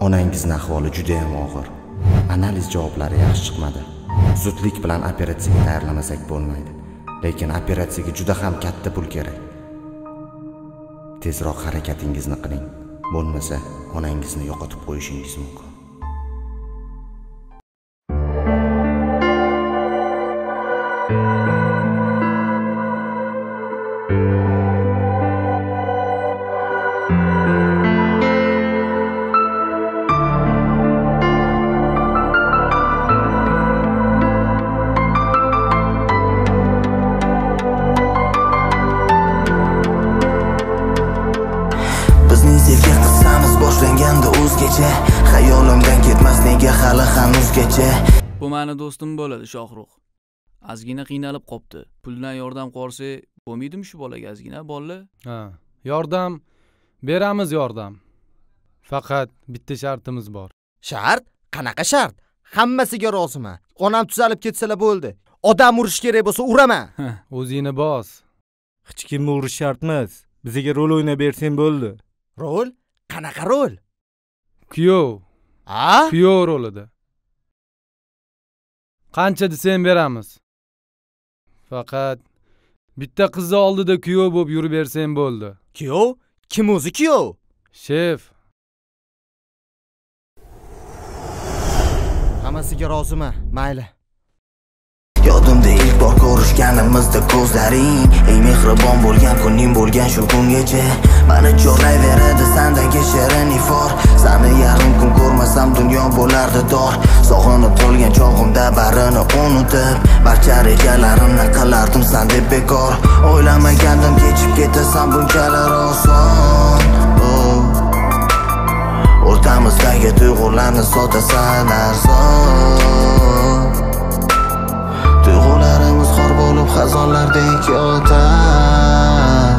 Onangizning ahvoli juda ham og'ir. Analiz javoblari yaxshi chiqmadi. Zudlik bilan operatsiyaga tayyorlamasak bo'lmaydi. Lekin operatsiyaga juda ham katta pul kerak. Tezroq harakatingizni qiling. Bo'lmasa onangizni yo'qotib qo'yishingiz mumkin. Sevgi qissamiz boshlanganda o'zgacha, xayolimdan ketmas nega hali hanuzgacha. Bu meni do'stim bo'ladi Shohruh. Azgina qiynalib qopti. Puldan yordam qo'rsa, bo'lmaydimi shu bolaga azgina bolla? Ha, yordam beramiz yordam. Faqat bitta shartimiz bor. Shart? Qanaqa shart? Hammasiga roziman. Onam tuzalib ketsalar bo'ldi. Odam urish kerak bo'lsa uraman. O'zingni bos. Hech kimni urish shart emas. Bizga rol o'ynab bersang bo'ldi. Rol? Qanaqa rol? Kuyov. A? Kuyov rolida. Qancha desang beramiz. Faqat bitta qizni oldida kuyov bo'lib yurib bersang bo'ldi. Kuyov? Kim o'zi kuyov? Shef. Hammasiga roziman, mayli. Yodimda ilk bor ko'rishganimizda ko'zlaring eng mehribon bo'lgan kuning bo'lgan shu kungacha meni chorlayveradi sendagi shirin ifor. Seni yarim kun ko'rmasam dunyo bo'lardi dor. Sog'inib qolgan chog'imda barini unutib barcha rejalarimni qilardim sen deb bekor. O'ylamagandim kechib ketasan bunchalar oson. O'rtamizdagi tuyg'ularni sotasan arzon. Tuyg'ularimiz xor bo'lib xazonlardek yotar.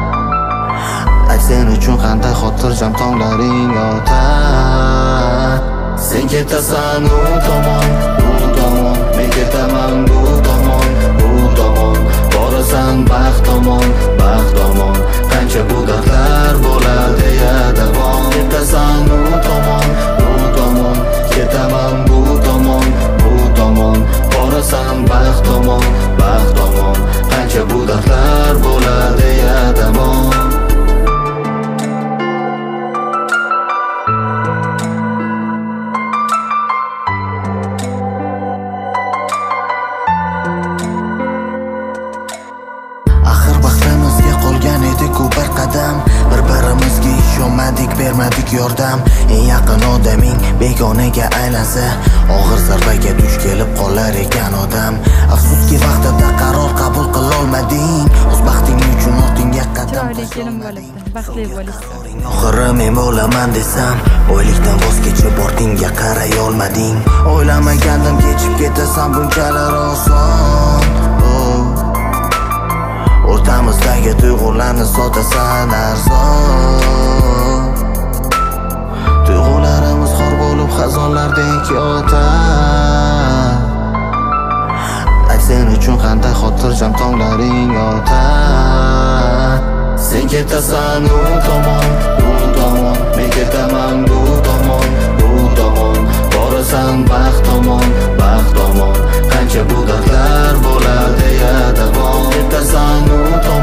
Sen uchun qanday xotirjam tonglaring yotar. Sen ketasan u tomon, men ketaman bu tomon, borasan baxt tomon, qancha bu dardlar bo'ladi ya davom. Ketasan u tomon, ketaman bu tomon, borasan baxt tomon, qancha bu dardlar bo'ladi ya davom. Axir baxtimizga qolgan edi-ku bir qadam, bir-birimizga ishonmadik, bermadik yordam. Eng yaqin odaming begonaga aylansa, og'ir zarbaga duch kelib qolar ekan odam. Afsuski vaqtida qaror qabul qila olmading. O'z baxting uchun ortingga qadam tashlamading. Baxtli bo'lishsin. Oxiri men bo'laman desam, boylikdan voz kechib ortingga qaray olmading. O'ylamagandim kechib ketasan bunchalar oson. O'rtamizdagi tuyg'ularni sotasan arzon. Tuyg'ularimiz xor bo'lib xazonlardek yotar. Sen uchun qanday xotirjam tonglaring yotar. Sen ketasan u tomon, men ketaman bu tomon, borasan baxt tomon, qancha bu dardlar bo'ladi ya davom. Ketasan u tomon,